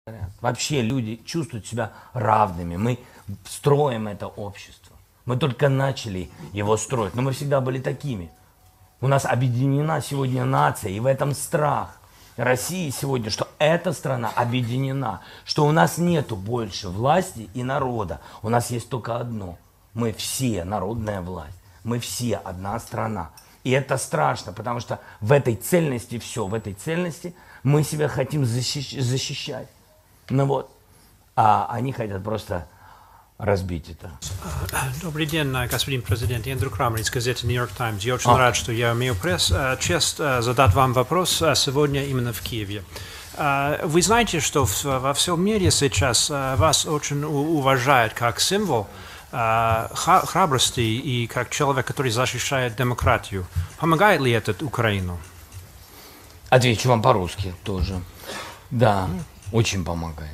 Вообще люди чувствуют себя равными. Мы строим это общество. Мы только начали его строить, но мы всегда были такими. У нас объединена сегодня нация, и в этом страх России сегодня, что эта страна объединена, что у нас нету больше власти и народа. У нас есть только одно. Мы все народная власть. Мы все одна страна. И это страшно, потому что в этой цельности все, в этой цельности мы себя хотим защищать. Ну вот, а они хотят просто разбить это. Добрый день, господин президент. Эндрю Крамер из газеты New York Times. Я очень рад, что я имею честь задать вам вопрос сегодня именно в Киеве. Вы знаете, что во всем мире сейчас вас очень уважают как символ храбрости и как человек, который защищает демократию. Помогает ли это Украину? Отвечу вам по-русски тоже. Да, очень помогает.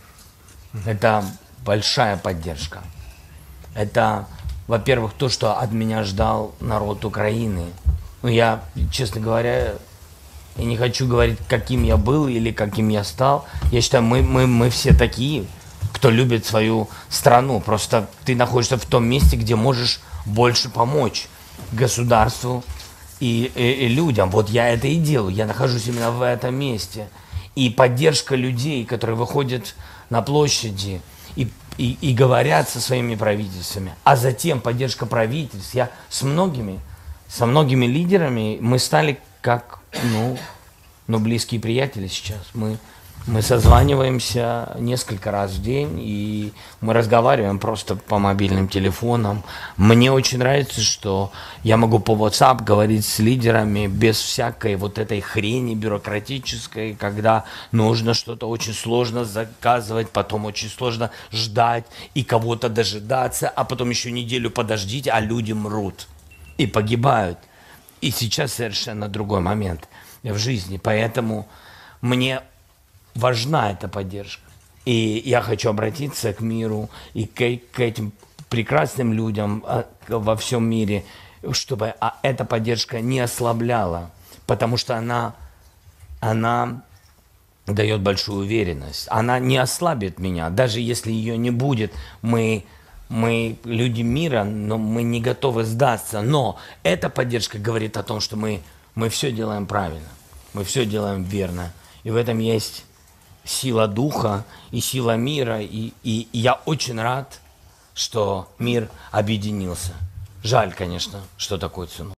Это большая поддержка. Это, во-первых, то, что от меня ждал народ Украины. Ну, я, честно говоря, я не хочу говорить, каким я был или каким я стал. Я считаю, мы все такие, кто любит свою страну. Просто ты находишься в том месте, где можешь больше помочь государству и людям. Вот я это и делаю. Я нахожусь именно в этом месте. И поддержка людей, которые выходят на площади и говорят со своими правительствами, а затем поддержка правительств. Я со многими лидерами мы стали как, близкие приятели сейчас. Мы созваниваемся несколько раз в день, и мы разговариваем просто по мобильным телефонам. Мне очень нравится, что я могу по WhatsApp говорить с лидерами без всякой вот этой хрени бюрократической, когда нужно что-то очень сложно заказывать, потом очень сложно ждать и кого-то дожидаться, а потом еще неделю подождите, а люди мрут и погибают. И сейчас совершенно другой момент в жизни, поэтому мне важна эта поддержка. И я хочу обратиться к миру и к этим прекрасным людям во всем мире, чтобы эта поддержка не ослабляла, потому что она дает большую уверенность. Она не ослабит меня, даже если ее не будет. Мы люди мира, но мы не готовы сдаться. Но эта поддержка говорит о том, что мы все делаем правильно, мы все делаем верно. И в этом есть сила духа и сила мира. И я очень рад, что мир объединился. Жаль, конечно, что такой ценой.